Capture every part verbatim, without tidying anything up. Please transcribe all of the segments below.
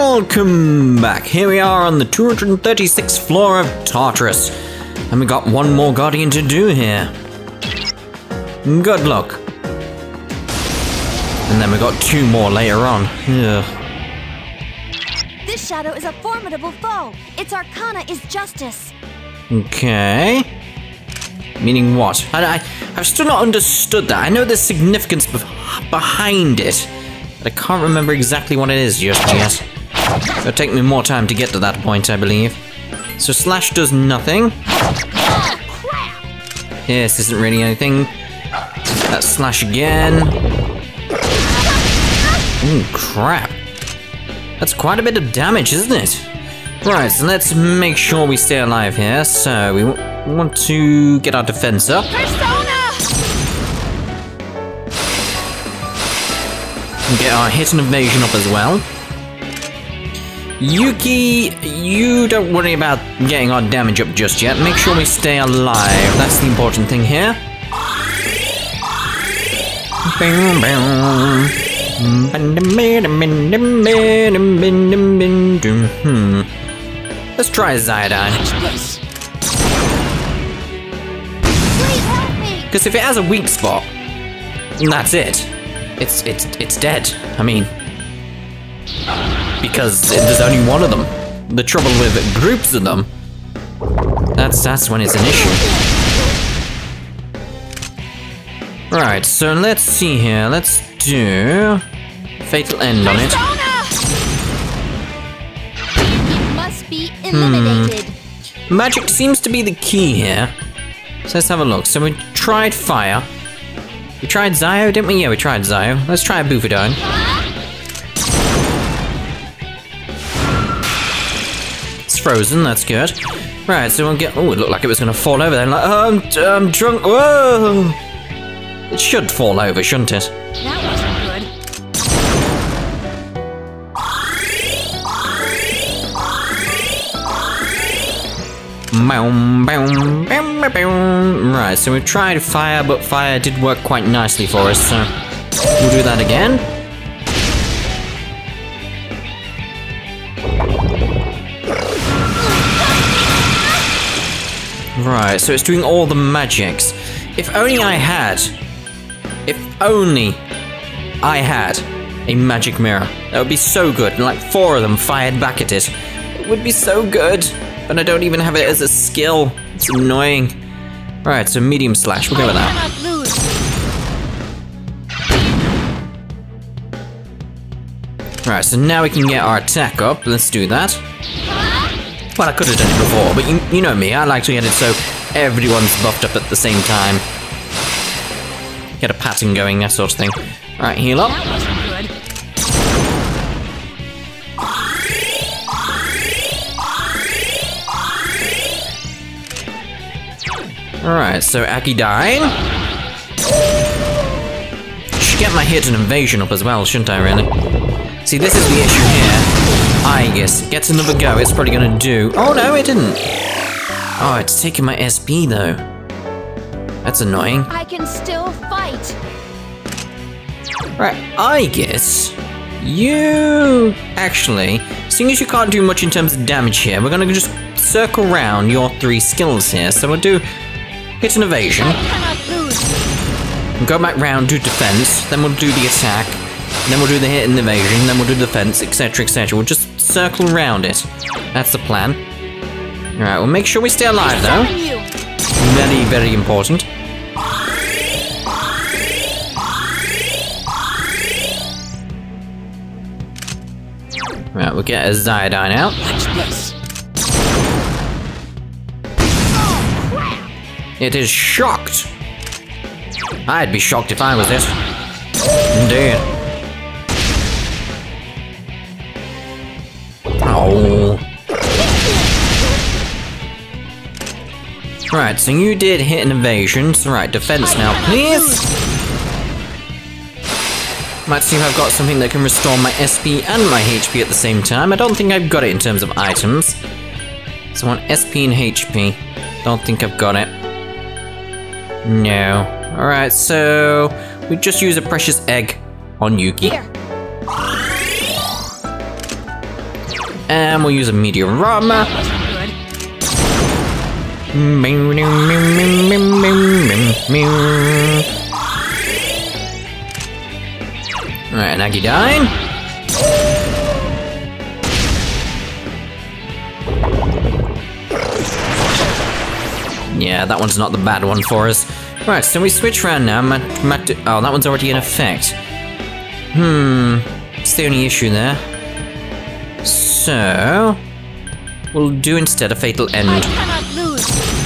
Welcome back. Here we are on the two hundred thirty-sixth floor of Tartarus. And we got one more Guardian to do here. Good luck. And then we got two more later on. Ugh. This shadow is a formidable foe. Its arcana is justice. Okay. Meaning what? I, I, I've still not understood that. I know there's significance bef behind it, but I can't remember exactly what it is just yet. It'll take me more time to get to that point, I believe. So Slash does nothing. Yes, this isn't really anything. That's Slash again. Ooh, crap. That's quite a bit of damage, isn't it? Right, so let's make sure we stay alive here. So we w want to get our defense up. Persona! Get our hit and evasion up as well. Yuki, you don't worry about getting our damage up just yet. Make sure we stay alive. That's the important thing here. Hmm. Let's try Ziodine. Because if it has a weak spot, that's it. It's it's it's dead. I mean, because there's only one of them. The trouble with groups of them, that's that's when it's an issue. Right, so let's see here. Let's do Fatal End on it. It must be eliminated. Hmm. Magic seems to be the key here. So let's have a look. So we tried fire. We tried Zio, didn't we? Yeah, we tried Zio. Let's try Bufadine. It's frozen, that's good. Right, so we'll get... Oh, it looked like it was going to fall over then. Like, oh, I'm, I'm drunk. Whoa! It should fall over, shouldn't it? That wasn't Right, so we tried fire, but fire did work quite nicely for us, so we'll do that again. Right, so it's doing all the magics. If only I had, if only I had a magic mirror, that would be so good, and like four of them fired back at it. It would be so good. And I don't even have it as a skill. It's annoying. Alright, so medium slash. We'll go with that. Alright, so now we can get our attack up. Let's do that. Well, I could have done it before, but you, you know me. I like to get it so everyone's buffed up at the same time. Get a pattern going, that sort of thing. Alright, heal up. Alright, so Akidine. Should get my hit and evasion up as well, shouldn't I, really? See, this is the issue here. Aegis gets another go, it's probably gonna do... Oh, no, it didn't. Oh, it's taking my S P, though. That's annoying. I can still fight. Right, Aegis, you... Actually, seeing as you can't do much in terms of damage here, we're gonna just circle around your three skills here. So we'll do... Hit and evasion. Go back round, do defense, then we'll do the attack, then we'll do the hit and evasion, then we'll do defense, et cetera, et cetera. We'll just circle around it. That's the plan. Alright, we'll make sure we stay alive though. Very, very important. Right, we'll get a Ziodine out. It is shocked. I'd be shocked if I was it. Indeed. Oh. Right, so you did hit an evasion. So right, defense now, please. Might see if I've got something that can restore my S P and my H P at the same time. I don't think I've got it in terms of items. So I want S P and H P. Don't think I've got it. No. Alright, so we just use a precious egg on Yuki. Here. And we'll use a Meteorama. Alright, an Agidine. Yeah, that one's not the bad one for us. Right, so we switch around now. Mat Mat oh, that one's already in effect. Hmm, it's the only issue there. So, we'll do instead a Fatal End. I cannot lose.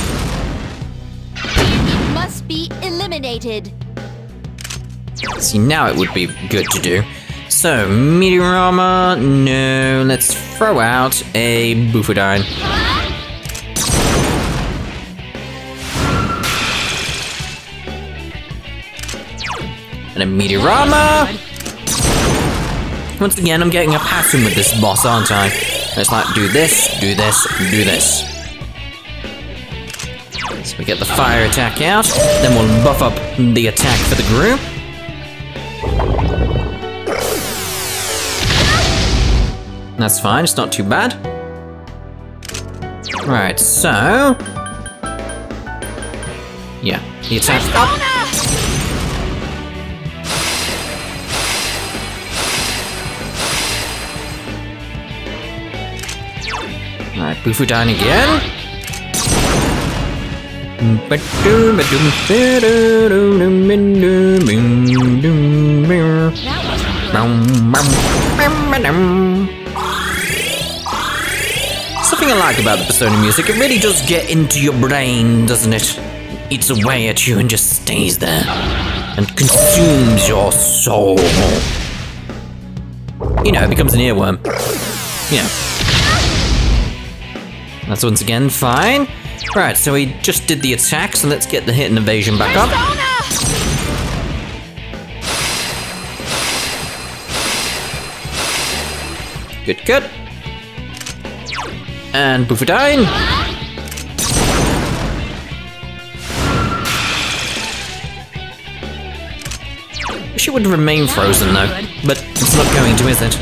Must be eliminated. See, now it would be good to do. So, Meteorama, no, let's throw out a Bufudine. And a Meteorama! Once again, I'm getting a pattern with this boss, aren't I? It's like, do this, do this, do this. So we get the fire attack out, then we'll buff up the attack for the group. That's fine, it's not too bad. Right, so... yeah, the attack up. Alright, Bufudine again. Something I like about the Persona music, it really does get into your brain, doesn't it? Eats away at you and just stays there. And consumes your soul. You know, it becomes an earworm. You know. That's once again fine. Right, so we just did the attack, so let's get the hit and evasion back up. Good, good. And Bufudine. Wish it would remain frozen though, but it's not going to, is it?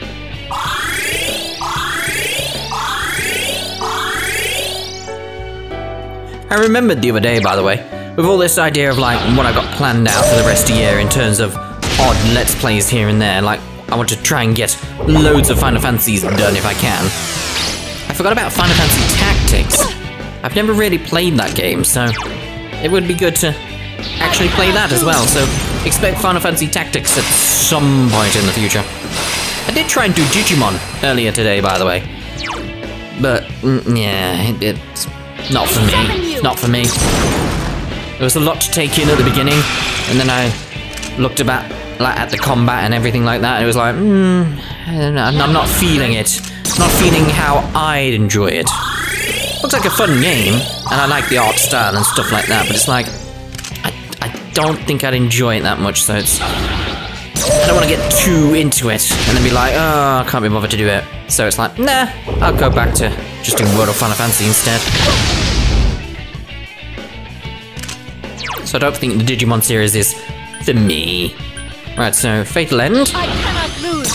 I remembered the other day, by the way, with all this idea of like what I got planned out for the rest of the year in terms of odd Let's Plays here and there, like I want to try and get loads of Final Fantasies done if I can. I forgot about Final Fantasy Tactics. I've never really played that game, so it would be good to actually play that as well, so expect Final Fantasy Tactics at some point in the future. I did try and do Digimon earlier today, by the way, but mm, yeah, it, it's not for me. Not for me. There was a lot to take in at the beginning, and then I looked about like at the combat and everything like that, and it was like, hmm, I'm not feeling it. Not feeling how I'd enjoy it. Looks like a fun game, and I like the art style and stuff like that, but it's like, I, I don't think I'd enjoy it that much, so it's... I don't want to get too into it, and then be like, oh, I can't be bothered to do it. So it's like, nah, I'll go back to just doing World of Final Fantasy instead. So I don't think the Digimon series is for me. Right, so Fatal End. I cannot lose.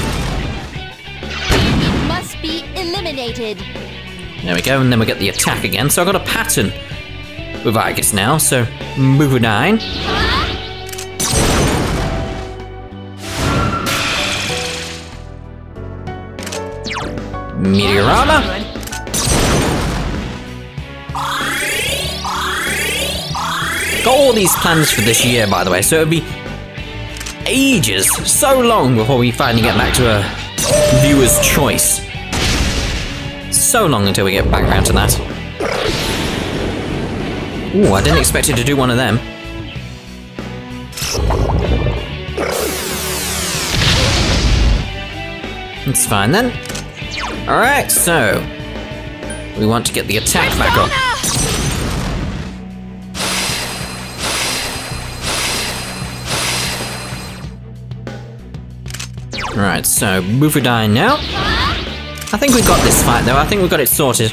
Must be eliminated. There we go, and then we get the attack again. So I've got a pattern with Aegis now, so Bufudine. Meteorama. Got all these plans for this year, by the way, so it'll be ages, so long before we finally get back to a viewer's choice. So long until we get back around to that. Ooh, I didn't expect it to do one of them. It's fine then. Alright, so we want to get the attack back up. Right, so Bufudine now. I think we've got this fight though, I think we've got it sorted.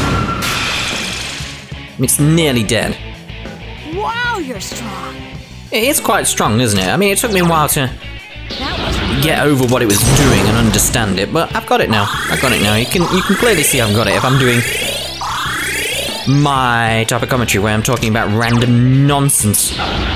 It's nearly dead. Wow, you're strong. It is quite strong, isn't it? I mean, it took me a while to get over what it was doing and understand it, but I've got it now. I've got it now. You can you can clearly see I've got it if I'm doing my type of commentary where I'm talking about random nonsense.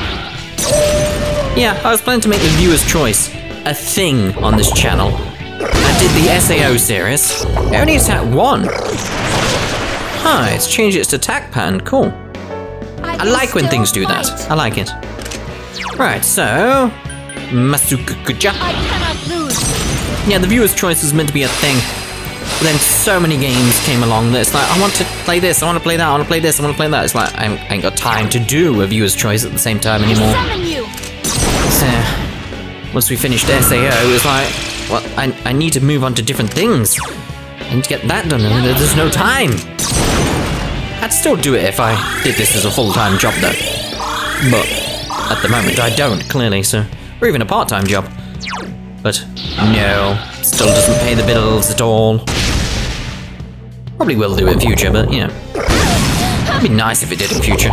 Yeah, I was planning to make the viewer's choice a thing on this channel. I did the S A O series. It only attacked one. Huh, it's changed its attack pattern. Cool. I, I like when things do fight. that. I like it. Right, so Masukukuja. I cannot lose. Yeah, the viewer's choice was meant to be a thing. But then so many games came along that it's like, I want to play this, I want to play that, I want to play this, I want to play that. It's like, I ain't got time to do a viewer's choice at the same time anymore. Summon you. So, once we finished S A O, it was like, well, I, I need to move on to different things. I need to get that done, and there's no time. I'd still do it if I did this as a full-time job, though. But at the moment, I don't, clearly, so... Or even a part-time job. But no, still doesn't pay the bills at all. Probably will do in future, but, you know. It'd be nice if it did in future.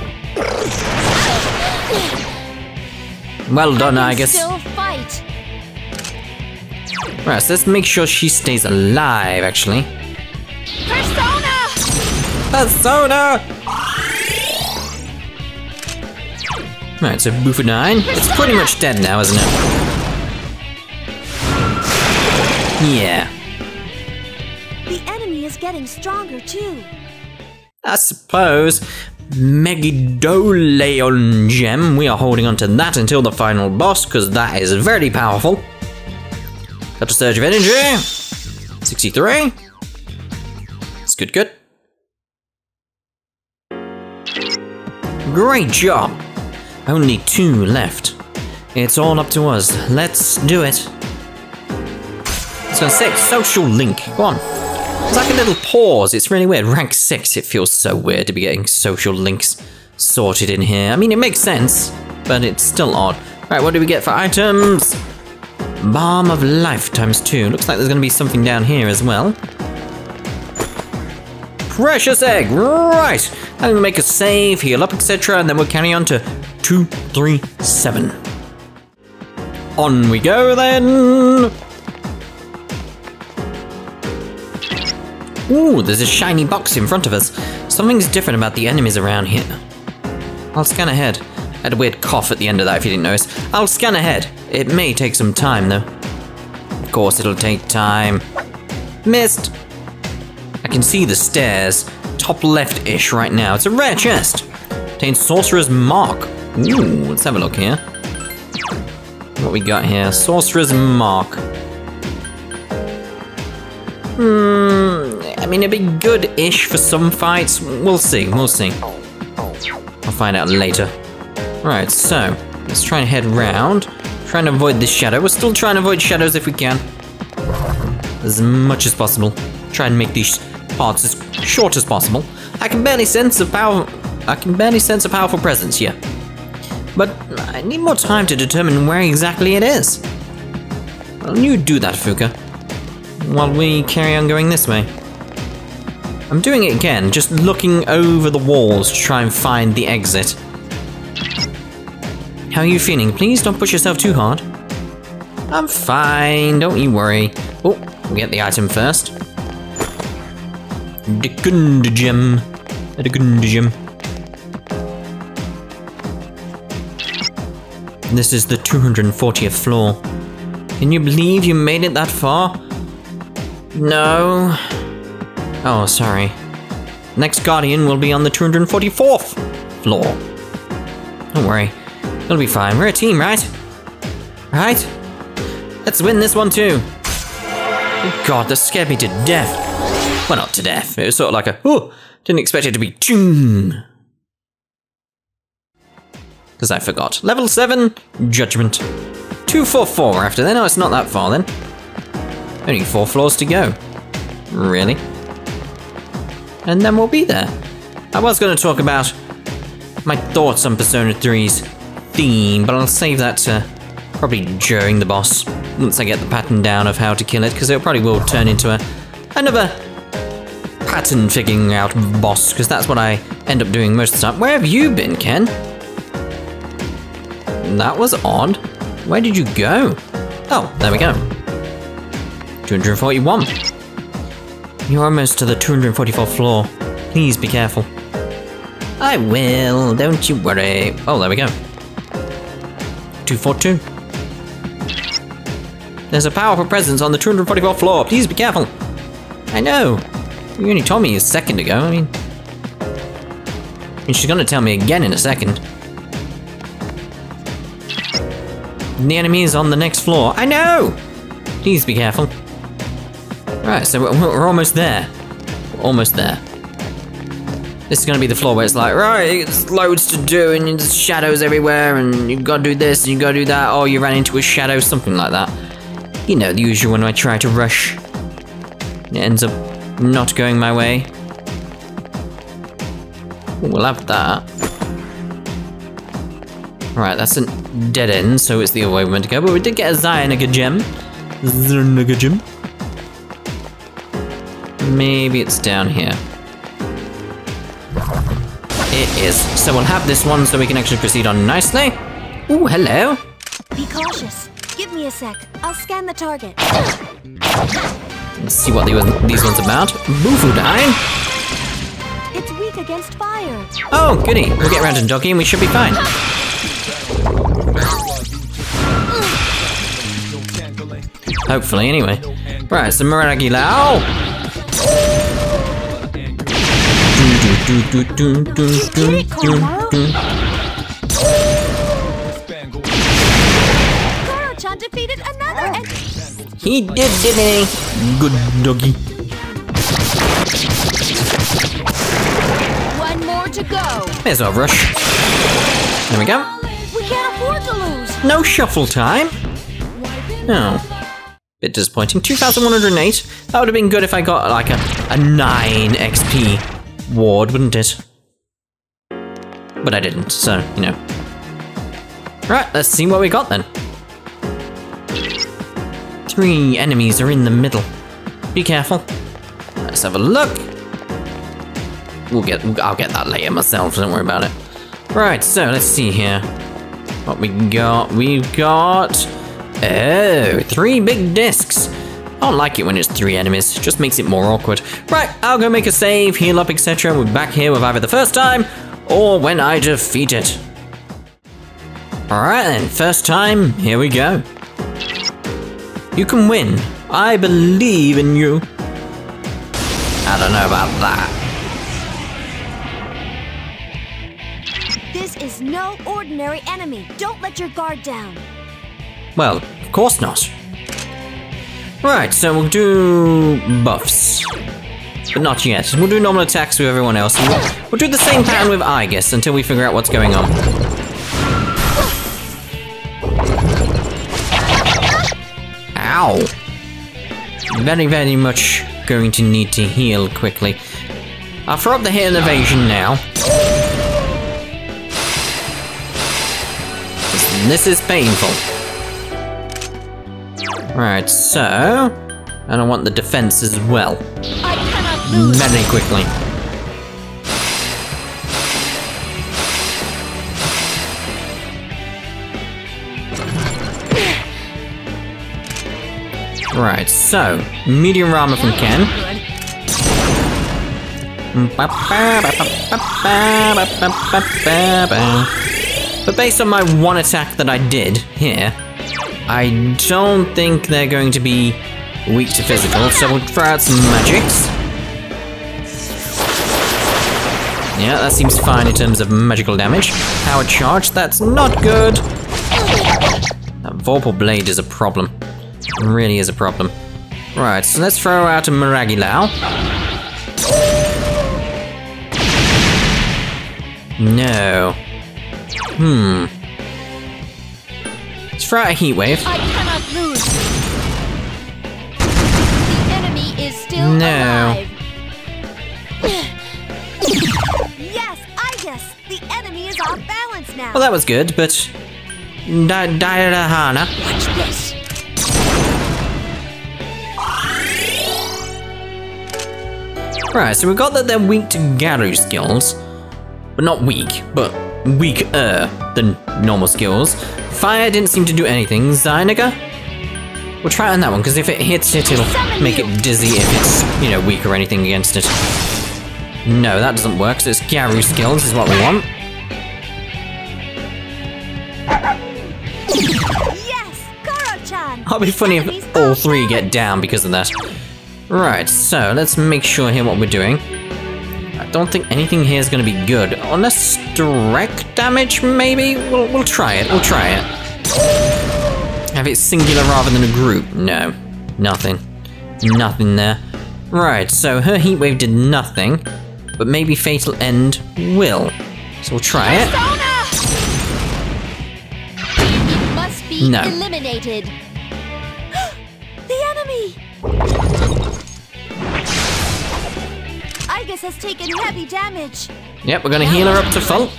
Well done, I, I guess. Still fight. Right, so let's make sure she stays alive, actually. Persona! Persona! Right, so Bufu nine. It's pretty much dead now, isn't it? Yeah. The enemy is getting stronger too. I suppose. Megidoleon gem. We are holding on to that until the final boss, because that is very powerful. Got a surge of energy. sixty-three. It's good, good. Great job. Only two left. It's all up to us. Let's do it. It's gonna say social link. Go on. It's like a little pause. It's really weird. Rank six. It feels so weird to be getting social links sorted in here. I mean, it makes sense, but it's still odd. Right, what do we get for items? Balm of Life times two. Looks like there's gonna be something down here as well. Precious egg. Right. I'm gonna make a save, heal up, et cetera, and then we'll carry on to two, three, seven. On we go then. Ooh, there's a shiny box in front of us. Something's different about the enemies around here. I'll scan ahead. I had a weird cough at the end of that if you didn't notice. I'll scan ahead. It may take some time though. Of course it'll take time. Missed. I can see the stairs. Top left-ish right now. It's a rare chest. Contains Sorcerer's Mark. Ooh, let's have a look here. What we got here? Sorcerer's Mark. Hmm, I mean, it'd be good-ish for some fights. We'll see, we'll see. I'll find out later. Alright, so, let's try and head round. Trying to avoid this shadow. We're still trying to avoid shadows if we can. As much as possible. Try and make these parts as short as possible. I can barely sense a power. I can barely sense a powerful presence here. But I need more time to determine where exactly it is. Well, you do that, Fuka. While we carry on going this way. I'm doing it again, just looking over the walls to try and find the exit. How are you feeling? Please don't push yourself too hard. I'm fine, don't you worry. Oh, we'll get the item first. The Gundagem. The Gundagem. This is the two hundred fortieth floor. Can you believe you made it that far? No. Oh, sorry. Next Guardian will be on the two hundred forty-fourth floor. Don't worry. It'll be fine. We're a team, right? Right? Let's win this one too. Oh god, that scared me to death. Well, not to death. It was sort of like a, oh, didn't expect it to be chung. Because I forgot. Level seven, Judgment. two forty-four after then. No, it's not that far then. Only four floors to go. Really? And then we'll be there. I was going to talk about my thoughts on Persona three's theme, but I'll save that to probably during the boss. Once I get the pattern down of how to kill it, because it probably will turn into a another pattern figuring out boss, because that's what I end up doing most of the time. Where have you been, Ken? That was odd. Where did you go? Oh, there we go. two hundred forty-one. You're almost to the two hundred forty-fourth floor. Please be careful. I will, don't you worry. Oh, there we go. two forty-two. There's a powerful presence on the two hundred forty-fourth floor. Please be careful. I know. You only told me a second ago. I mean... I mean, she's gonna tell me again in a second. The enemy is on the next floor. I know! Please be careful. Right, so we're, we're almost there. We're almost there. This is gonna be the floor where it's like, right, there's loads to do and there's shadows everywhere and you've gotta do this and you've gotta do that, or you ran into a shadow, something like that. You know, the usual when I try to rush. It ends up not going my way. Ooh, we'll have that. Right, that's a dead end, so it's the other way we meant to go, but we did get a Zyaniga gem. Zyaniga gem. Maybe it's down here. It is. So we'll have this one so we can actually proceed on nicely. Ooh, hello. Be cautious. Give me a sec. I'll scan the target. Let's see what the, these ones are about. Boofudine. It's weak against fire. Oh, goody. We'll get around to Doggy and we should be fine. Hopefully, anyway. Right, so Maragilao. Do, do, do, do, do, do, do. Goro-chan defeated another and... He did, didn't he? Good doggy. One more to go. May as well rush. There we go. We can't afford to lose. No shuffle time. No. Bit disappointing. two thousand one hundred eight. That would have been good if I got like a, a nine X P ward, wouldn't it? But I didn't, so, you know. Right, let's see what we got then. Three enemies are in the middle. Be careful. Let's have a look. We'll get, I'll get that later myself, don't worry about it. Right, so let's see here. What we got, we've got... Oh, three big discs. I don't like it when it's three enemies, it just makes it more awkward. Right, I'll go make a save, heal up, et cetera. We're back here with either the first time, or when I defeat it. Alright then, first time, here we go. You can win. I believe in you. I don't know about that. This is no ordinary enemy. Don't let your guard down. Well, of course not. Right, so we'll do buffs. But not yet. We'll do normal attacks with everyone else. And we'll, we'll do the same pattern with Aigis until we figure out what's going on. Ow! Very, very much going to need to heal quickly. I'll throw up the hit and evasion now. This is painful. Right, so... and I want the defense as well. I cannot lose. Very quickly. Right, so... medium armor from Ken. But based on my one attack that I did here, I don't think they're going to be weak to physical, so we'll try out some magics. Yeah, that seems fine in terms of magical damage. Power charge, that's not good. That Vorpal Blade is a problem. It really is a problem. Right, so let's throw out a Maragilao. No. Hmm. Let's throw out a heat wave. I cannot lose. The enemy is still No. alive. Yes, I guess the enemy is off balance now. Well, that was good, but... Dairahana. Watch this. Right, so we got that they're weak to Garu skills. But not weak, but weaker than normal skills. Fire didn't seem to do anything. Zyaniga? We'll try it on that one, because if it hits it, it'll make it dizzy if it's, you know, weak or anything against it. No, that doesn't work, so it's Gyaru skills is what we want. Yes! Koro-chan! It'll be funny if all three get down because of that. Right, so let's make sure here what we're doing. I don't think anything here is going to be good. Unless direct damage, maybe? We'll, we'll try it, we'll try it. Have it singular rather than a group? No. Nothing. Nothing there. Right, so her heat wave did nothing, but maybe Fatal End will. So we'll try it. Must be No. eliminated. The enemy! Igus has taken heavy damage. Yep, we're gonna heal her up to full.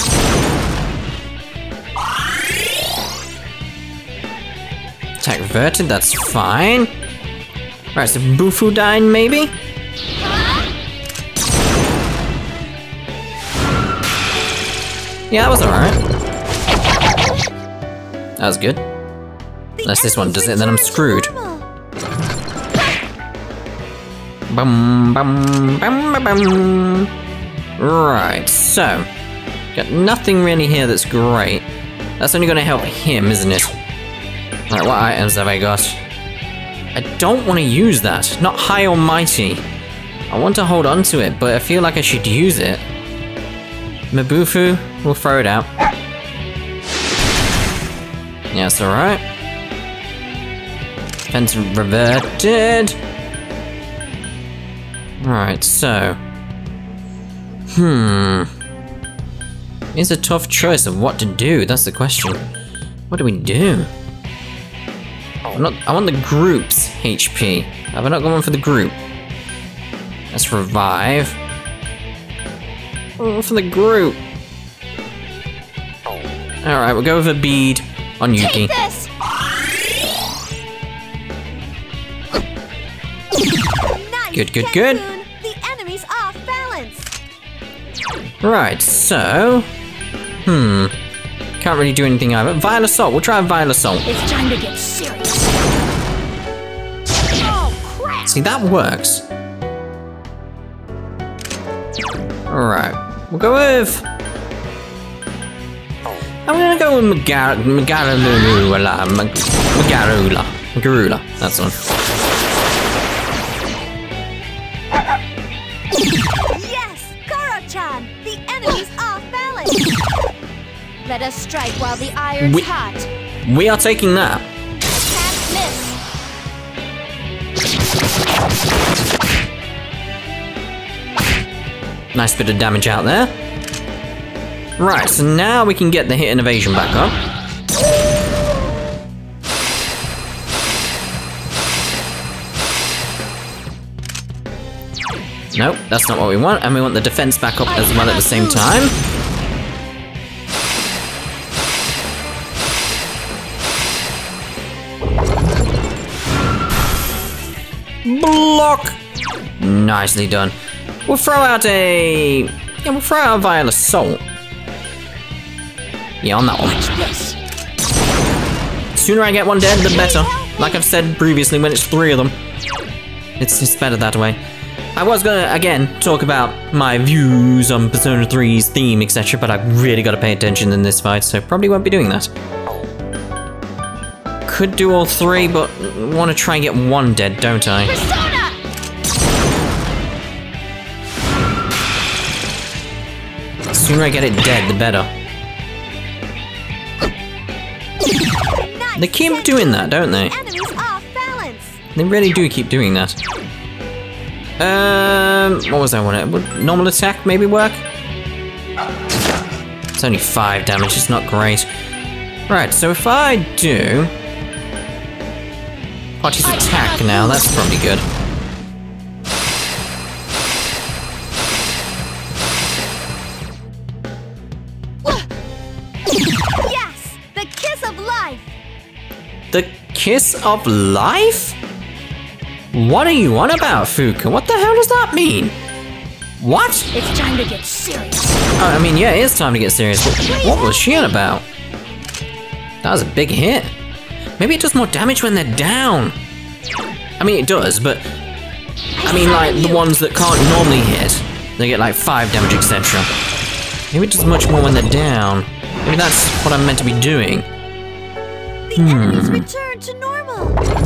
Attack reverted, that's fine. Right, so Bufudyne maybe? Yeah, that was alright. That was good. Unless this one does it, then I'm screwed. Bum, bum, bum, bum, bum. Right, so. Got nothing really here that's great. That's only gonna help him, isn't it? Right, what items have I got? I don't want to use that. Not high or mighty. I want to hold on to it, but I feel like I should use it. Mabufu, we'll throw it out. Yeah, that's alright. Defense reverted. Right, so. Hmm. It's a tough choice of what to do, that's the question. What do we do? I'm not, I want the group's H P. Have I not gone for the group? Let's revive. Oh, for the group. Alright, we'll go with a bead on Yuki. Take this! Nice, Good, good, good. Kensun. The enemy's off balance. Right, so. Hmm. Can't really do anything either. Vile Assault, we'll try a Vile Assault. It's time to get serious. Oh, crap! See, that works. Alright, we'll go with. I'm gonna go with Magar Magarula. Magarula. Magarula, that's one. Yes! Koro-chan! The enemy's off balance! Let us strike while the iron's We- hot. We are taking that. Attack miss. Nice bit of damage out there. Right, so now we can get the hit and evasion back up. Nope, that's not what we want, and we want the defense back up as well at the same time. Block! Nicely done. We'll throw out a... Yeah, we'll throw out a Vile Assault. Yeah, on that one. The sooner I get one dead, the better. Like I've said previously, when it's three of them, it's, it's better that way. I was gonna, again, talk about my views on Persona three's theme, et cetera, but I've really got to pay attention in this fight, so probably won't be doing that. Could do all three, but want to try and get one dead, don't I? Persona! The sooner I get it dead, the better. Nice, They keep Kensun. doing that, don't they? The enemy's off balance. They really do keep doing that. Um, what was I wanting? Would normal attack maybe work? It's only five damage, it's not great. Right, so if I do... Party's attack now, that's probably good. Yes! The kiss of life! The kiss of life? What are you on about, Fuuka? What the hell does that mean? What? It's time to get serious. Oh, I mean, yeah, it is time to get serious, but what was she on about? That was a big hit. Maybe it does more damage when they're down. I mean, it does, but I mean, like the ones that can't normally hit, they get like five damage, et cetera. Maybe it does much more when they're down. Maybe that's what I'm meant to be doing. The enemies return to normal.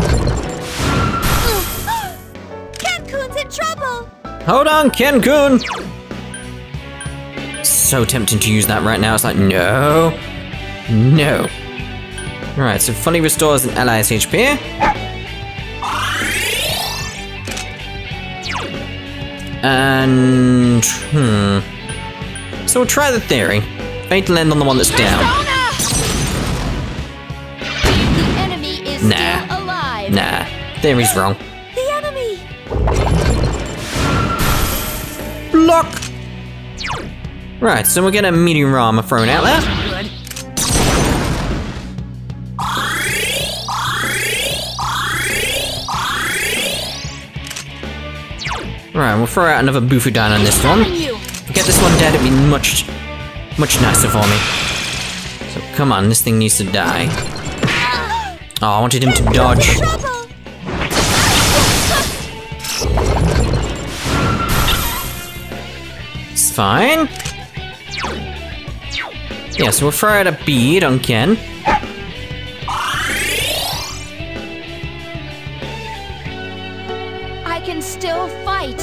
Ken-kun's in trouble. Hold on, Ken-kun. So tempting to use that right now. It's like, no, no. Alright, so fully restores an ally's H P. And, hmm. So we'll try the theory. Fatal end on the one that's down. The enemy is Nah. still alive. Nah, theory's wrong. The enemy. Block! Right, so we'll get a meteor armor thrown out there. Good. Right, we'll throw out another Bufudan on this one. You. Get this one dead, it'd be much, much nicer for me. So come on, this thing needs to die. Oh, I wanted him to dodge. Trouble. It's fine. Yeah, so we'll throw out a bead on Ken. I can still fight.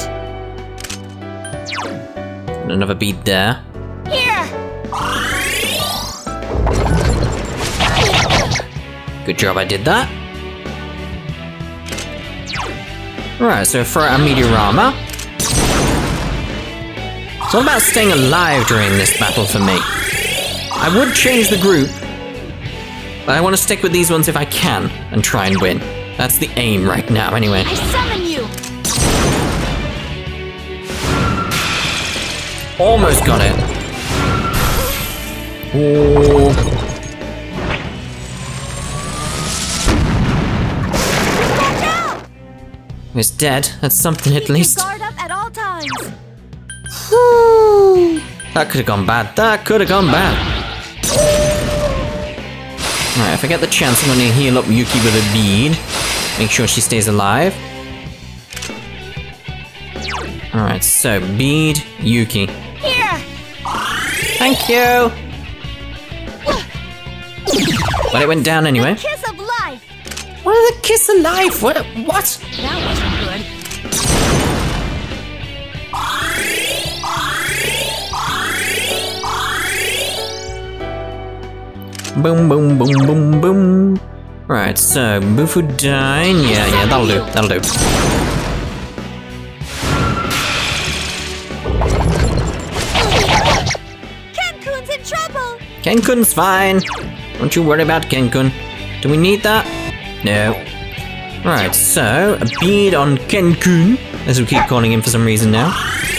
And another bead there. Here. Good job I did that. Right, so throw out a meteor armor. It's all about staying alive during this battle for me. I would change the group, but I want to stick with these ones if I can and try and win. That's the aim right now, anyway. I summon you. Almost got it. Oh. Watch out. It's dead. That's something at Keep your least. guard up at all times. That could have gone bad. That could have gone bad. Alright, if I get the chance, I'm going to heal up Yuki with a bead. Make sure she stays alive. Alright, so bead, Yuki. Here. Thank you! But it went down anyway. Kiss of life. What are the kiss of life? What? What? That wasn't good. Boom, boom, boom, boom, boom. Right, so Bufudan. Yeah, yeah, that'll do. That'll do. Ken-kun's in trouble. Ken-kun's fine. Don't you worry about Ken-kun. Do we need that? No. Right, so a bead on Ken-kun, as we keep calling him for some reason now.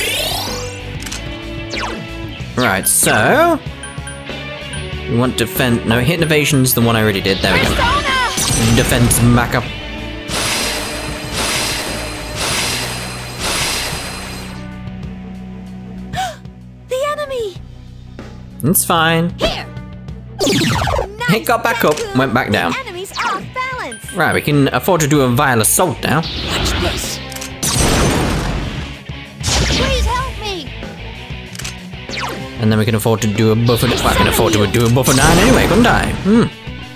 Right, so we want defend. No, hit evasion's the one I already did. There we go. Defense and backup. The enemy. It's fine. Here. It got back up, Ken-kun. went back down. The enemy's off balance. Right, we can afford to do a vile assault now. Watch this. Please help me. And then we can afford to do a buffer. Well, I can afford to do a buffer nine anyway, couldn't I? Hmm.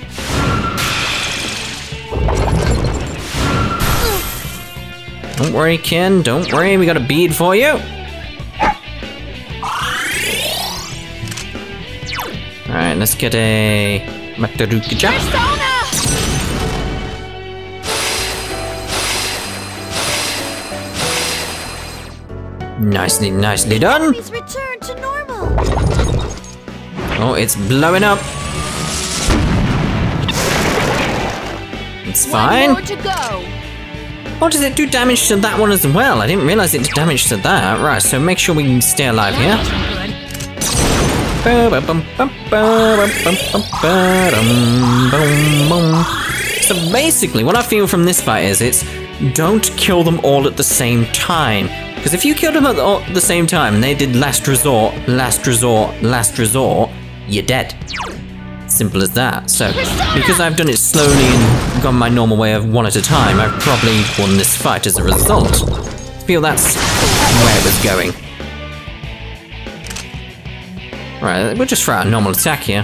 Don't worry, Ken. Don't worry. We got a bead for you. Alright, let's get a Matarukaja. Persona. Nicely, nicely done. Enemies return to normal. Oh, it's blowing up. It's fine. One more to go. Oh, does it do damage to that one as well? I didn't realize it did damage to that. Right, so make sure we can stay alive here. So basically, what I feel from this fight is it's don't kill them all at the same time. Because if you killed them at the, all, the same time and they did last resort, last resort, last resort, you're dead. Simple as that. So, because I've done it slowly and gone my normal way of one at a time, I've probably won this fight as a result. I feel that's where it was going. Right, we'll just throw out a normal attack here.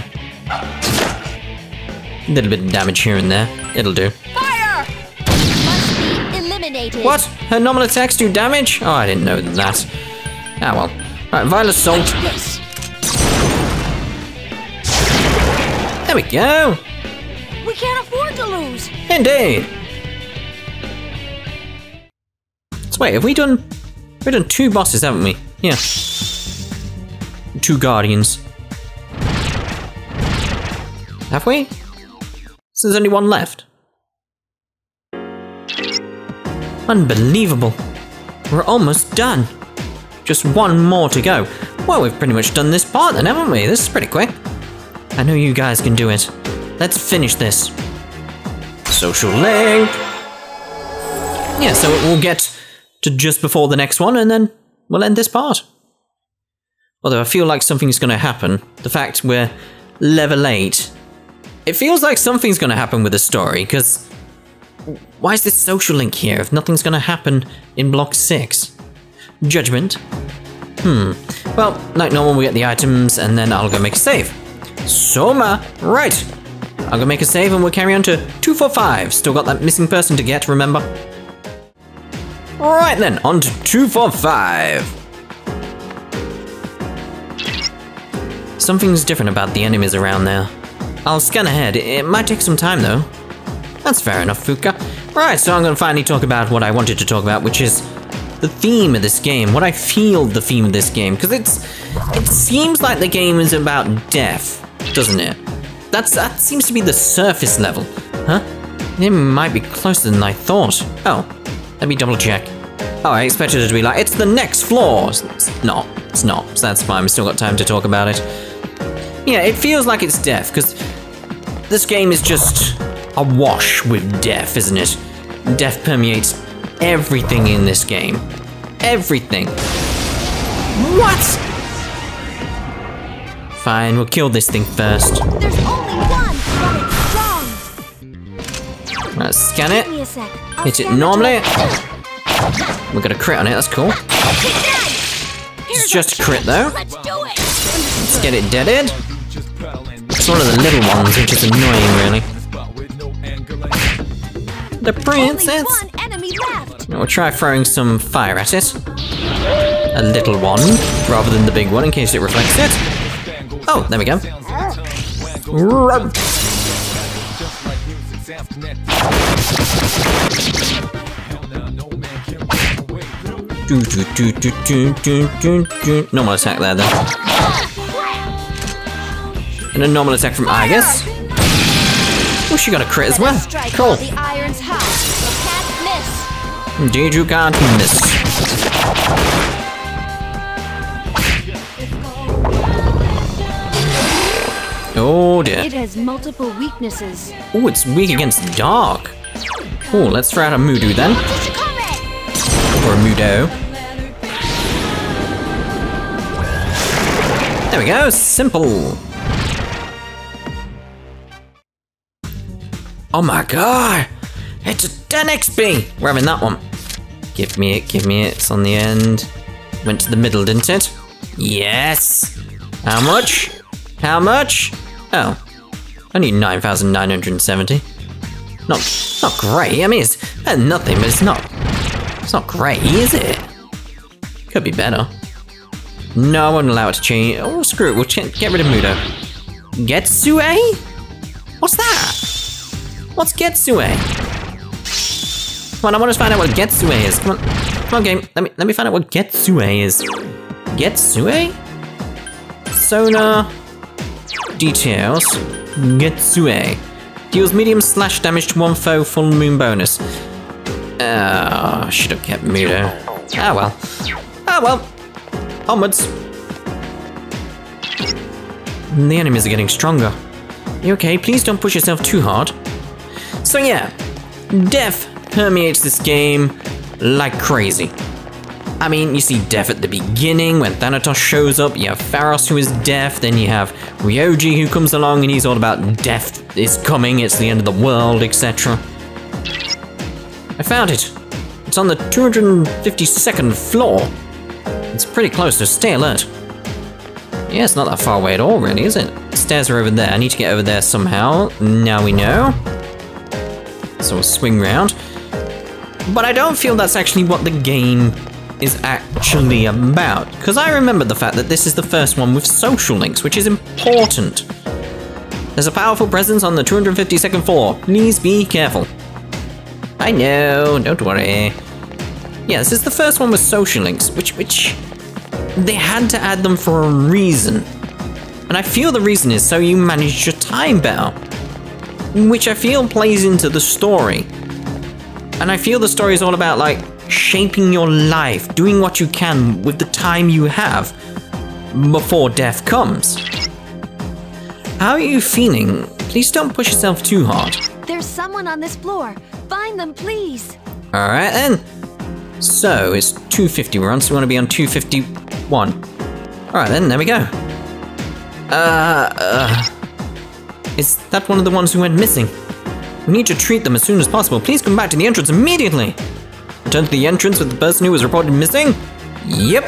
A little bit of damage here and there. It'll do. Fire! Must be eliminated. What? Her normal attacks do damage? Oh, I didn't know that. Ah, well. Right, Violet Assault. There we go. We can't afford to lose. Indeed. So wait, have we done... We've done two bosses, haven't we? Yeah. Two Guardians. Have we? So there's only one left. Unbelievable. We're almost done. Just one more to go. Well, we've pretty much done this part then, haven't we? This is pretty quick. I know you guys can do it. Let's finish this. Social link. Yeah, so we'll get to just before the next one and then we'll end this part. Although I feel like something's going to happen. The fact we're level eight. It feels like something's going to happen with the story, because why is this social link here if nothing's going to happen in block six? Judgment. Hmm. Well, like normal, we get the items and then I'll go make a save. Soma. Right. I'll go make a save and we'll carry on to two four five. Still got that missing person to get, remember? Right then, on to two four five. Something's different about the enemies around there. I'll scan ahead. It might take some time though. That's fair enough, Fuka. Right, so I'm gonna finally talk about what I wanted to talk about, which is the theme of this game. What I feel the theme of this game, because it's it seems like the game is about death, doesn't it? That's that seems to be the surface level, huh? It might be closer than I thought. Oh, let me double check. Oh, I expected it to be like it's the next floor. It's not. It's not. So that's fine. We've still got time to talk about it. Yeah, it feels like it's death because this game is just awash with death, isn't it? Death permeates everything in this game. Everything. What? Fine, we'll kill this thing first. There's only one, but it's strong. Let's scan it. Give me a sec. I'll Hit it scan the normally. door. We got a crit on it, that's cool. It's just a crit though. Let's do it. Let's get it deaded. It's one of the little ones, which is annoying, really. The princess. Only one enemy left. We'll try throwing some fire at it. A little one, rather than the big one, in case it reflects it. Oh, there we go. Run. Do, do, do, do, do, do, do, do. Normal attack there, then. And a normal attack from Argus. Oh, she got a crit as well. Cool. The iron's hot, so can't miss. Indeed, you can't miss. Oh dear. It has multiple weaknesses. Oh, it's weak against dark. Oh, let's throw out a Mudo then. Or a Mudo. There we go, simple. Oh my god! It's a ten X P! We're having that one. Give me it, give me it. It's on the end. Went to the middle, didn't it? Yes! How much? How much? Oh. Only nine thousand nine hundred seventy. Not, not great. I mean, it's better than nothing, but it's not... It's not great, is it? Could be better. No, I won't allow it to change. Oh, screw it. We'll ch get rid of Mudo. Getsue? What's that? What's Getsue? Come on, I want to find out what Getsue is. Come on, come on, game. Let me let me find out what Getsue is. Getsue? Sonar details. Getsue deals medium slash damage to one foe. Full moon bonus. Oh, should have kept Mudo. Ah well. Ah well. Onwards. The enemies are getting stronger. You okay? Please don't push yourself too hard. So yeah, death permeates this game like crazy. I mean, you see Death at the beginning when Thanatos shows up, you have Pharos who is deaf, then you have Ryoji who comes along and he's all about death is coming, it's the end of the world, et cetera. I found it. It's on the two hundred fifty-second floor. It's pretty close, so stay alert. Yeah, it's not that far away at all, really, is it? Stairs are over there. I need to get over there somehow. Now we know. So we'll swing round. But I don't feel that's actually what the game is actually about. Because I remember the fact that this is the first one with social links, which is important. There's a powerful presence on the two hundred fifty-second floor. Please be careful. I know, don't worry. Yeah, this is the first one with social links, which, which... they had to add them for a reason. And I feel the reason is so you manage your time better. Which I feel plays into the story. And I feel the story is all about, like, shaping your life, doing what you can with the time you have before death comes. How are you feeling? Please don't push yourself too hard. There's someone on this floor. Find them, please. Alright then. So, it's two fifty we're on, so we want to be on two fifty-one. Alright then, there we go. Uh, uh... Is that one of the ones who went missing? We need to treat them as soon as possible. Please come back to the entrance immediately. Return to the entrance with the person who was reported missing? Yep.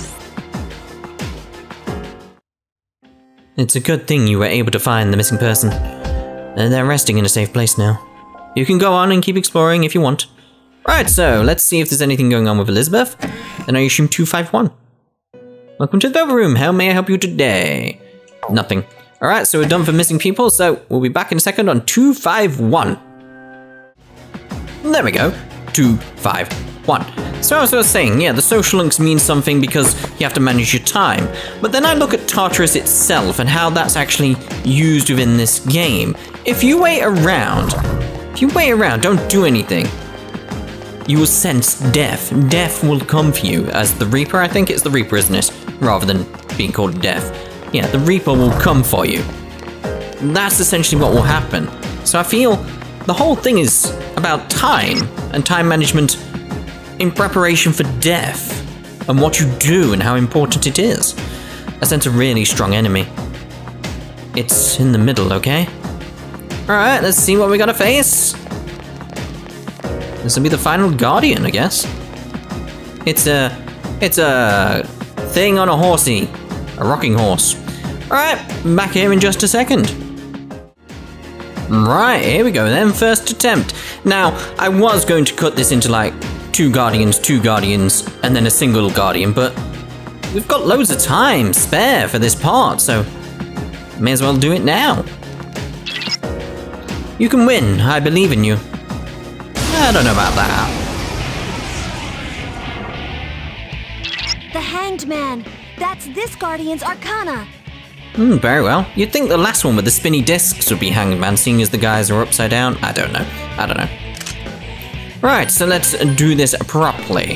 It's a good thing you were able to find the missing person. And they're resting in a safe place now. You can go on and keep exploring if you want. Right, so let's see if there's anything going on with Elizabeth. Then I assume two five one. Welcome to the Velvet Room. How may I help you today? Nothing. Alright, so we're done for missing people, so we'll be back in a second on two five one. There we go. two five one. So as I was saying, yeah, the social links mean something because you have to manage your time. But then I look at Tartarus itself and how that's actually used within this game. If you wait around, if you wait around, don't do anything, you will sense death. Death will come for you as the Reaper. I think it's the Reaper, isn't it? Rather than being called death. Yeah, the Reaper will come for you. That's essentially what will happen. So I feel the whole thing is about time and time management in preparation for death and what you do and how important it is. I sense a really strong enemy. It's in the middle, okay? Alright, let's see what we gotta face. This will be the final Guardian, I guess. It's a... It's a... thing on a horsey. A rocking horse. Alright, back here in just a second. Right, here we go then, first attempt. Now, I was going to cut this into like two Guardians, two Guardians, and then a single Guardian, but we've got loads of time spare for this part, so may as well do it now. You can win, I believe in you. I don't know about that. The Hanged Man. That's this Guardian's Arcana. Hmm, very well. You'd think the last one with the spinny discs would be Hanged Man, seeing as the guys are upside down. I don't know. I don't know. Right, so let's do this properly.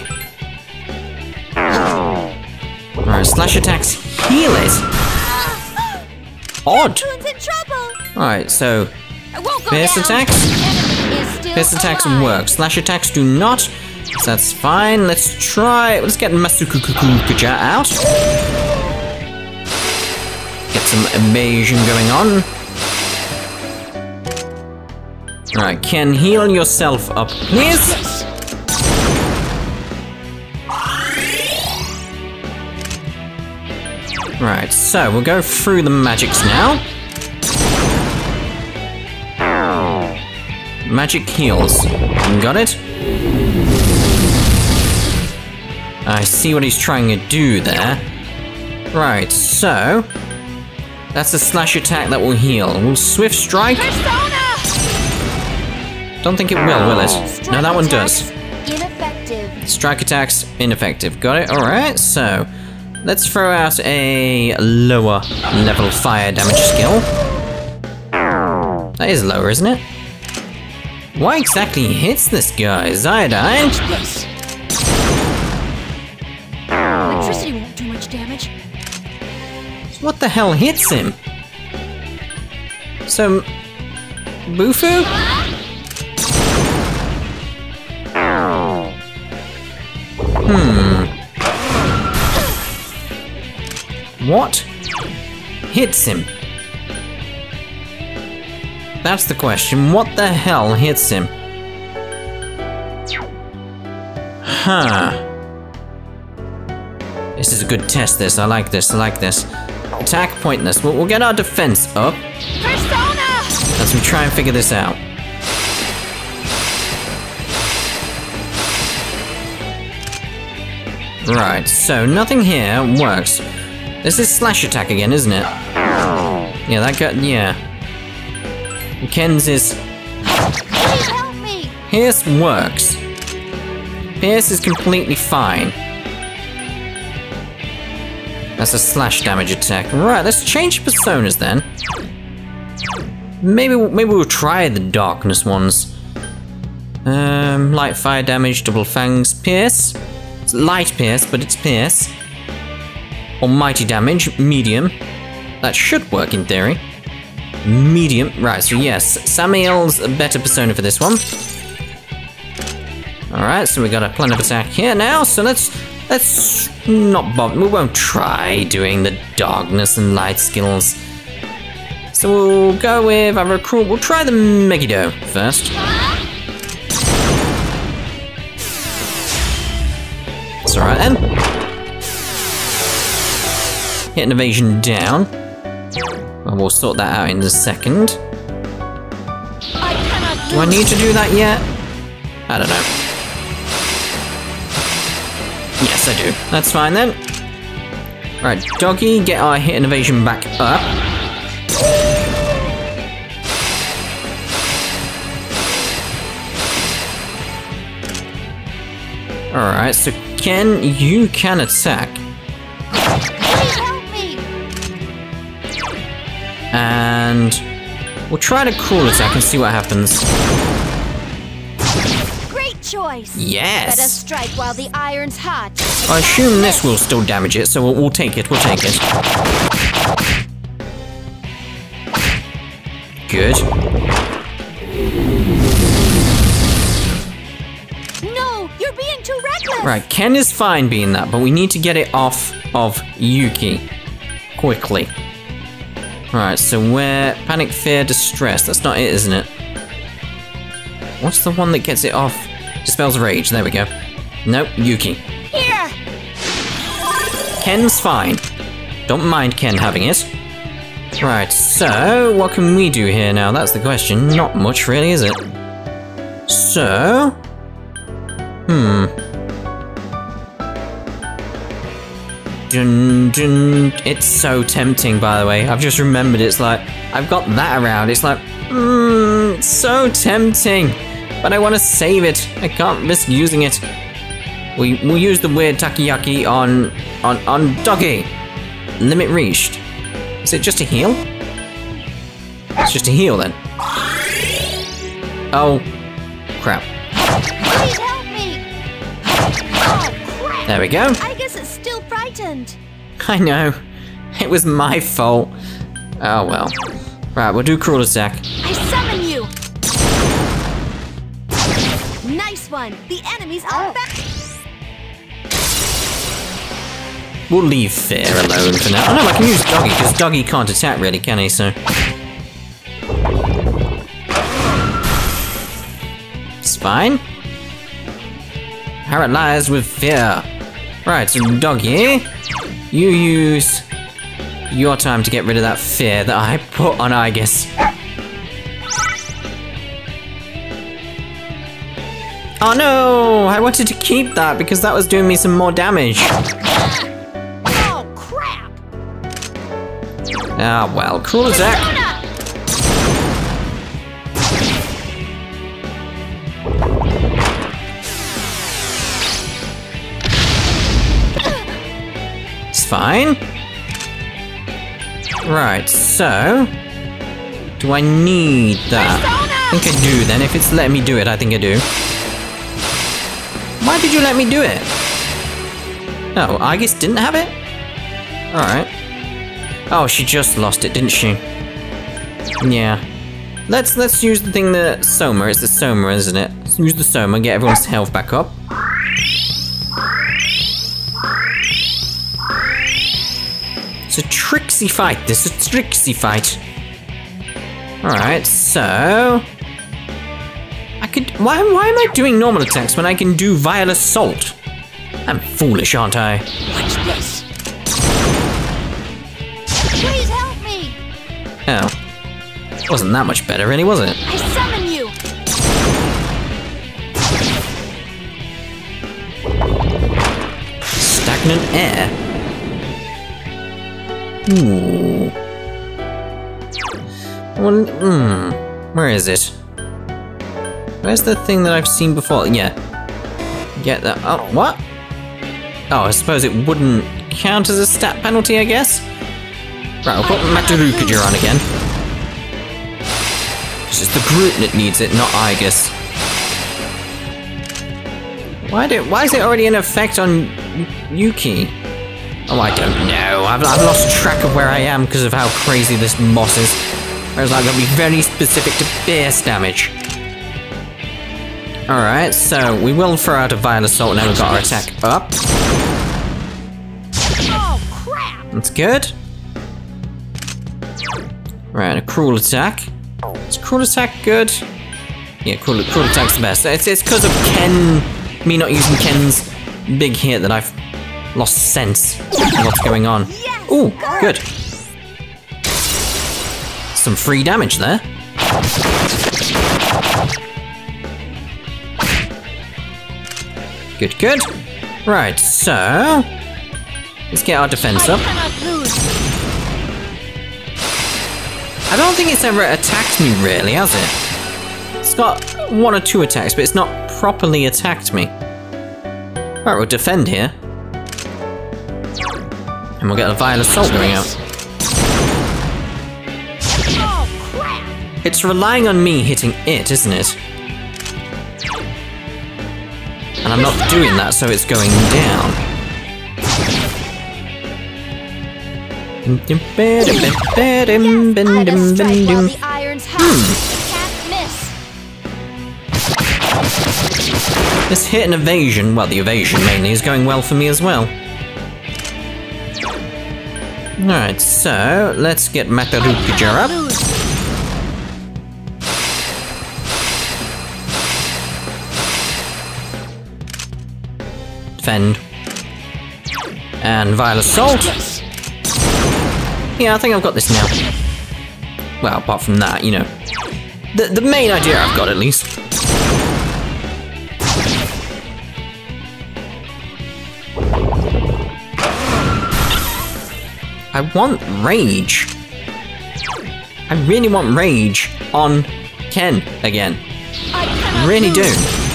Alright, slash attacks heal it. Odd. In trouble. Alright, so I won't go pierce down. attacks. Pierce attacks work. Slash attacks do not. So that's fine. Let's try. Let's get Masukukukuja out. Get some evasion going on. Alright, Ken, heal yourself up, please. Right, so we'll go through the magics now. Magic heals. Got it? I see what he's trying to do there. Right, so that's a slash attack that will heal. Will Swift Strike? Persona! Don't think it will, will it? Strike No, that one attacks, does. Ineffective. Strike attacks, ineffective. Got it? Alright, so let's throw out a lower level fire damage skill. That is lower, isn't it? What exactly hits this guy? Iodine? This. Electricity won't do much damage. What the hell hits him? Some... Bufu? Hmm. What hits him? That's the question. What the hell hits him? Huh. This is a good test, this. I like this. I like this. Attack pointless. We'll, we'll get our defense up. Persona! As we try and figure this out. Right, so nothing here works. This is slash attack again, isn't it? Yeah, that got, yeah. Ken's is... Please help me! Pierce works. Pierce is completely fine. That's a slash damage attack. Right, let's change personas then. Maybe, maybe we'll try the darkness ones. Um, light fire damage, double fangs, pierce. It's light pierce, but it's pierce. Almighty damage, medium. That should work in theory. Medium, right, so yes, Samiel's a better persona for this one. Alright, so we got a plan of attack here now, so let's, let's not bother, we won't try doing the darkness and light skills. So we'll go with our recruit, we'll try the Megiddo first. It's alright then. Hit an evasion down. Well, we'll sort that out in a second. I cannot Do I need to do that yet? I don't know. Yes, I do. That's fine then. Right, Doggy, get our hit and evasion back up. Alright, so Ken, you can attack. Please help me! And we'll try to cruel attack and see what happens. Great choice! Yes! Let us strike while the iron's hot. I assume this will still damage it, so we'll, we'll take it, we'll take it. Good. No! You're being too reckless! Right, Ken is fine being that, but we need to get it off of Yuki. Quickly. Right, so where... Panic, fear, distress. That's not it, isn't it? What's the one that gets it off? Dispels rage, there we go. Nope, Yuki. Here! Ken's fine. Don't mind Ken having it. Right, so what can we do here now? That's the question. Not much really, is it? So... Hmm... Dun, dun. It's so tempting, by the way. I've just remembered, it's like, I've got that around. It's like, mmm, so tempting. But I want to save it. I can't risk using it. We, we'll use the weird takoyaki on, on, on Doggy. Limit reached. Is it just a heal? It's just a heal then. Oh, crap. Please help me! Oh, crap! There we go. I guess it's still frightened. I know. It was my fault. Oh well. Right, we'll do cruel attack. I summon you! Nice one! The enemies are back! We'll leave fear alone for now. Oh no, I can use Doggy, because Doggy can't attack really, can he? So... It's fine. Paralyzed with fear. Right, so Doggy, you use your time to get rid of that fear that I put on Aigis. Oh no! I wanted to keep that because that was doing me some more damage. Oh, crap! Ah, well, cruel attack. It's fine. Right, so... Do I need that? I think I do then. If it's letting me do it, I think I do. Why did you let me do it? Oh, Aigis didn't have it? Alright. Oh, she just lost it, didn't she? Yeah. Let's let's use the thing that Soma, it's the Soma, isn't it? Let's use the Soma, get everyone's health back up. So tricksy fight. This is a tricksy fight. Alright, so... I could... Why, why am I doing normal attacks when I can do Vile Assault? I'm foolish, aren't I? Watch this. Please help me. Oh. Wasn't that much better, really, was it? I summon you. Stagnant air. Ooh. Well, hmm. Where is it? Where's the thing that I've seen before? Yeah. Get that. Oh, what? Oh, I suppose it wouldn't count as a stat penalty, I guess? Right, I'll put Matarukager on again. It's just the Groot that needs it, not Aigis. Why do, why is it already in effect on Yuki? Oh, I don't know. I've, I've lost track of where I am because of how crazy this boss is. Whereas I've got to be very specific to pierce damage. Alright, so we will throw out a Vile Assault now we've got our attack up. Oh, crap. That's good. Right, a Cruel Attack. Is Cruel Attack good? Yeah, Cruel, cruel Attack's the best. It's it's because of Ken, me not using Ken's big hit that I've lost sense of what's going on. Yes, Ooh, good. good. Some free damage there. Good, good. Right, so... let's get our defense up. I cannot lose. I don't think it's ever attacked me, really, has it? It's got one or two attacks, but it's not properly attacked me. Right, we'll defend here. And we'll get a Vile Assault going out. Oh, crap. It's relying on me hitting it, isn't it? And I'm not doing that, so it's going down. Yes, I'd strike while the iron's hot. It can't miss. This hit and evasion, well, the evasion mainly, is going well for me as well. Alright, so let's get Matarukager up. Defend. And Vile Assault. Yeah, I think I've got this now. Well, apart from that, you know. The, the main idea I've got, at least. I want Rage. I really want Rage on Ken again. I really do.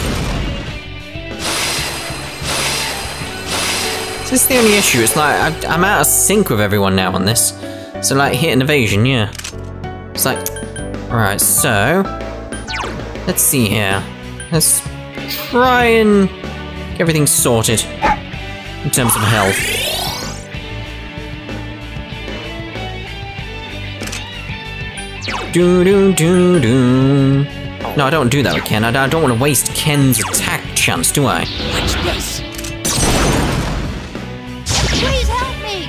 This is the only issue. It's like I've, I'm out of sync with everyone now on this. So like hit and evasion, yeah. It's like, all right. So let's see here. Let's try and get everything sorted in terms of health. Do do do do. No, I don't do that with Ken. I, I don't want to waste Ken's attack chance, do I? Watch this. Please help me.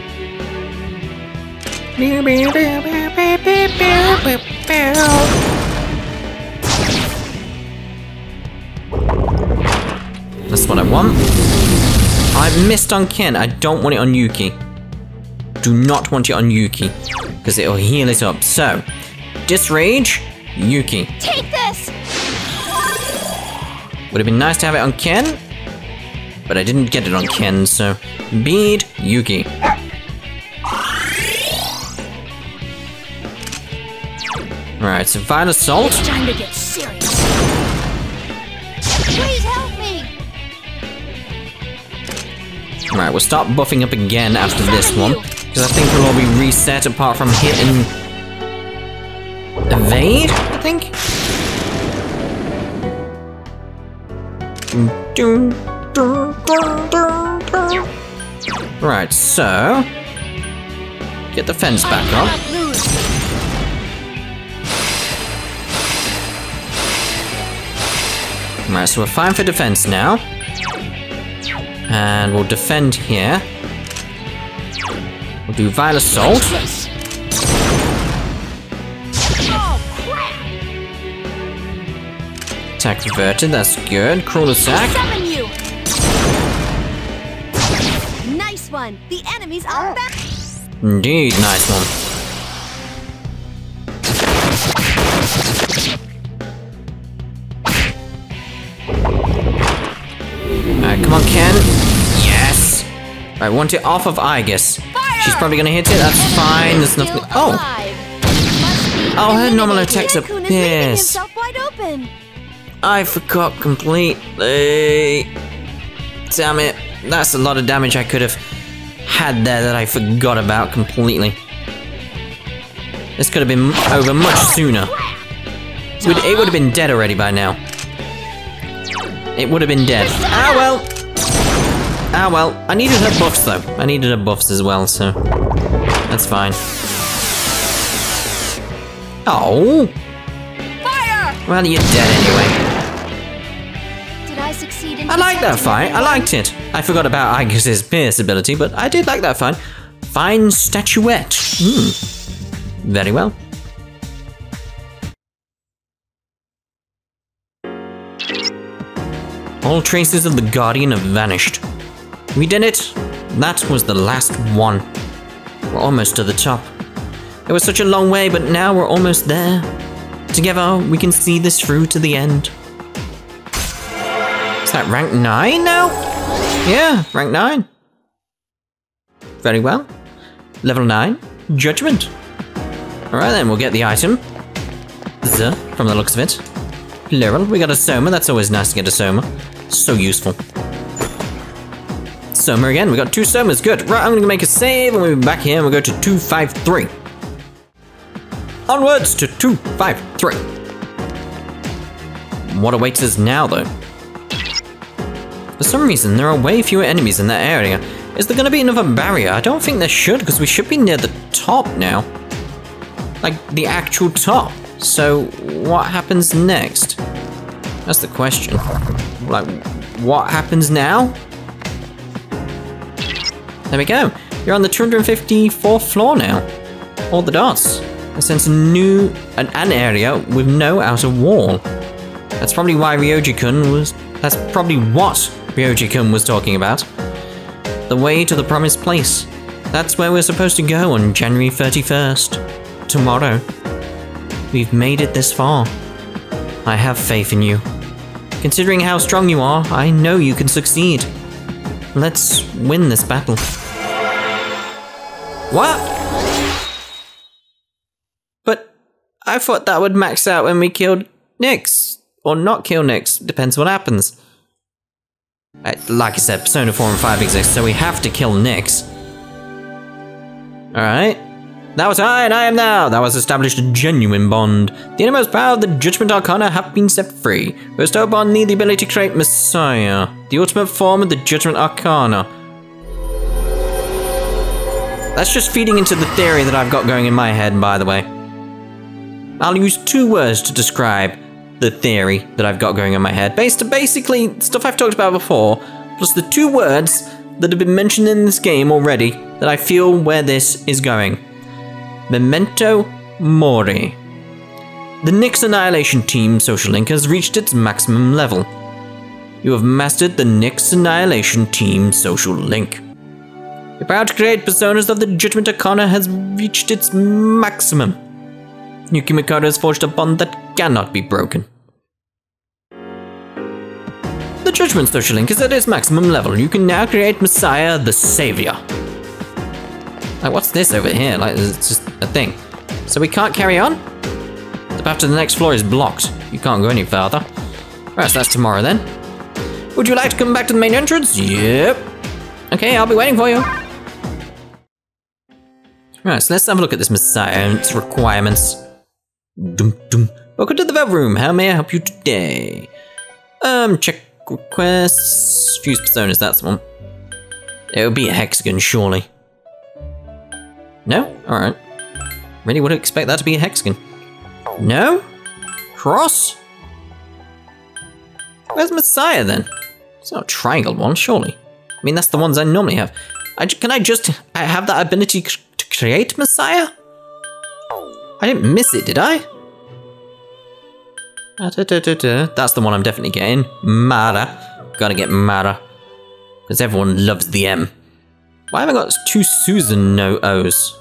That's what I want. I missed on Ken. I don't want it on Yuki. Do not want it on Yuki, because it'll heal it up. So, Disrage, Yuki. Take this. Would have been nice to have it on Ken, but I didn't get it on Ken, so Bead, Yuki. Right, so Vile Assault. It's time to get serious. Please help me. Right, we'll start buffing up again after this one, because I think we'll all be reset apart from hit and evade, I think? Right, so... get the fence back up. Right, so we're fine for defense now. And we'll defend here. We'll do Vile Assault. Attack reverted, that's good. Cruel Attack. Summon you. Nice one. The enemies are back. Indeed, nice one. Alright, come on, Ken. Yes! I want it off of Aigis. She's probably gonna hit it, that's fine. There's nothing. Oh! Oh, her normal attacks are pierced. I forgot completely. Damn it. That's a lot of damage I could have had there that I forgot about completely. This could have been over much sooner. It would, it would have been dead already by now. It would have been dead. Ah well. Ah well. I needed her buffs though. I needed her buffs as well, so that's fine. Oh. Fire! Well, you're dead anyway. Did I succeed in I like that fight. I liked it. I forgot about Aigis' pierce ability, but I did like that fight. Fine statuette. Hmm. Very well. All traces of the Guardian have vanished. We did it. That was the last one. We're almost to the top. It was such a long way, but now we're almost there. Together, we can see this through to the end. Is that rank nine now? Yeah, rank nine. Very well. Level nine, Judgment. Alright then, we'll get the item. Z, from the looks of it. Plural, we got a Soma, that's always nice to get a Soma. So useful. Soma again, we got two Somas, good. Right, I'm gonna make a save and we'll be back here and we'll go to two five three. Onwards to two five three. What awaits us now though? For some reason, there are way fewer enemies in that area. Is there gonna be another barrier? I don't think there should, because we should be near the top now. Like, the actual top. So, what happens next? That's the question. Like, what happens now? There we go. You're on the two hundred fifty-fourth floor now. All the dots. I sense a new, an, an area with no outer wall. That's probably why Ryoji-kun was, that's probably what Ryoji-kun was talking about. The way to the promised place. That's where we're supposed to go on January thirty-first. Tomorrow. We've made it this far. I have faith in you. Considering how strong you are, I know you can succeed. Let's win this battle. What? But I thought that would max out when we killed Nyx. Or not kill Nyx, depends what happens. I, like I said, Persona four and five exist, so we have to kill Nyx. Alright. That was I and I am now. That was established a genuine bond. The innermost power of the Judgment Arcana have been set free. Bestow upon me the ability to create Messiah, the ultimate form of the Judgment Arcana. That's just feeding into the theory that I've got going in my head, by the way. I'll use two words to describe the theory that I've got going in my head, based on basically stuff I've talked about before, plus the two words that have been mentioned in this game already that I feel where this is going. Memento Mori. The Nyx Annihilation Team social link has reached its maximum level. You have mastered the Nyx Annihilation Team social link. Your power to create personas of the Judgment Arcana has reached its maximum. Yuki Mikado has forged a bond that cannot be broken. The Judgment social link is at its maximum level. You can now create Messiah the Savior. Like, what's this over here? Like, it's just a thing. So we can't carry on? The path to the next floor is blocked. You can't go any further. Right, so that's tomorrow then. Would you like to come back to the main entrance? Yep. Okay, I'll be waiting for you. Right, so let's have a look at this Messiah and its requirements. Dum dum. Welcome to the Vel Room. How may I help you today? Um, check requests. Fuse personas, that's the one. It would be a hexagon, surely. No? Alright. Really would expect that to be a hexagon. No? Cross? Where's Messiah then? It's not a triangle one, surely. I mean, that's the ones I normally have. I, can I just I have that ability to create Messiah? I didn't miss it, did I? That's the one I'm definitely getting. Mara. Gotta get Mara. Because everyone loves the M. Why have I got two Susan no O's?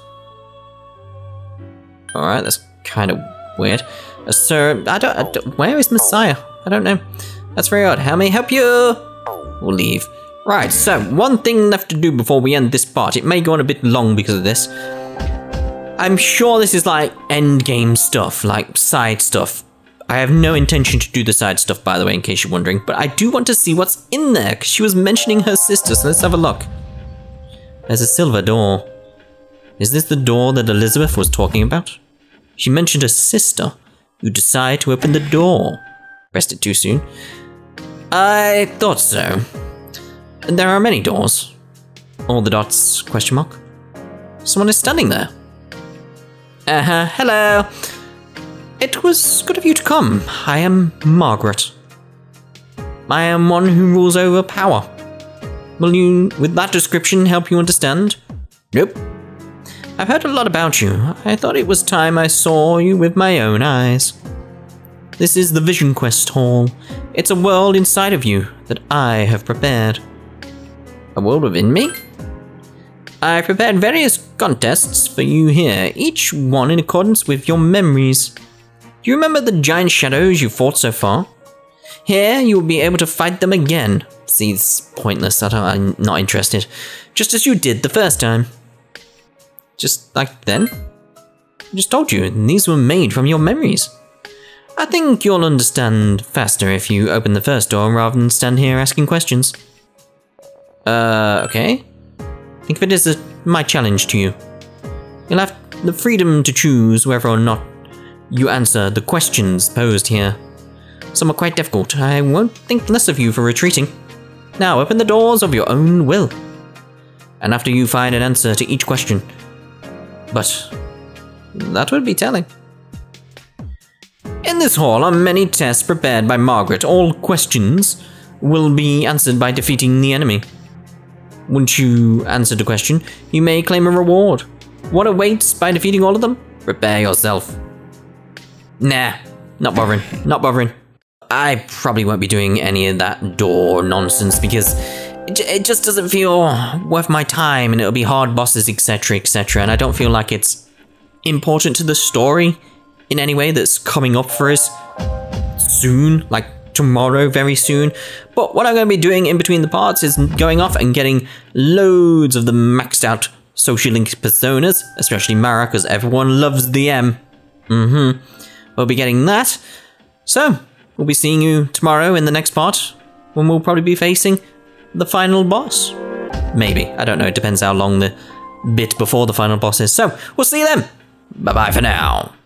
Alright, that's kind of weird. Uh, sir, I don't, I don't... Where is Messiah? I don't know. That's very odd. How may I help you? We'll leave. Right, so one thing left to do before we end this part. It may go on a bit long because of this. I'm sure this is like end game stuff, like side stuff. I have no intention to do the side stuff, by the way, in case you're wondering. But I do want to see what's in there, because she was mentioning her sister, so let's have a look. There's a silver door. Is this the door that Elizabeth was talking about? She mentioned a sister who decided to open the door. Pressed it too soon. I thought so. There are many doors. All the dots, question mark. Someone is standing there. Uh-huh, hello. It was good of you to come. I am Margaret. I am one who rules over power. Will you, with that description, help you understand? Nope. I've heard a lot about you. I thought it was time I saw you with my own eyes. This is the Vision Quest Hall. It's a world inside of you that I have prepared. A world within me? I prepared various contests for you here, each one in accordance with your memories. Do you remember the giant shadows you fought so far? Here, you will be able to fight them again. See, it's pointless, I don't, I'm not interested. Just as you did the first time. Just like then? I just told you, these were made from your memories. I think you'll understand faster if you open the first door rather than stand here asking questions. Uh, okay. Think of it as a, my challenge to you. You'll have the freedom to choose whether or not you answer the questions posed here. Some are quite difficult. I won't think less of you for retreating. Now open the doors of your own will. And after you find an answer to each question. But that would be telling. In this hall are many tests prepared by Margaret. All questions will be answered by defeating the enemy. Once you answer the question, you may claim a reward. What awaits by defeating all of them? Prepare yourself. Nah, not bothering, not bothering. I probably won't be doing any of that door nonsense because it, it just doesn't feel worth my time and it'll be hard bosses, etc, et cetera. And I don't feel like it's important to the story in any way that's coming up for us soon, like tomorrow, very soon. But what I'm going to be doing in between the parts is going off and getting loads of the maxed out social link personas, especially Mara, because everyone loves the M. Mm-hmm. We'll be getting that. So, we'll be seeing you tomorrow in the next part, when we'll probably be facing the final boss. Maybe. I don't know. It depends how long the bit before the final boss is. So, we'll see you then. Bye-bye for now.